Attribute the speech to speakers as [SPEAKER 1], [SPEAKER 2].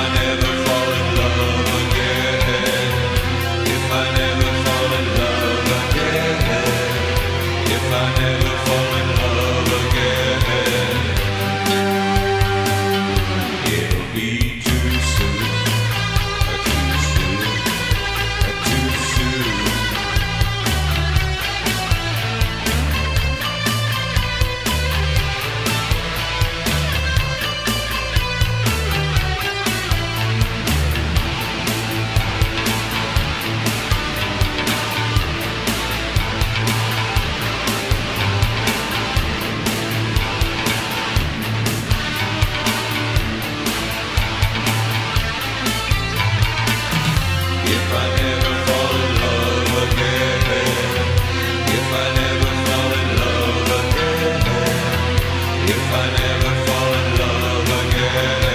[SPEAKER 1] never fall in love again, if I never fall in love again, if I never fall in love again, it'll be too soon, too soon, too soon. If I never fall in love again, if I never fall in love again, if I never fall in love again.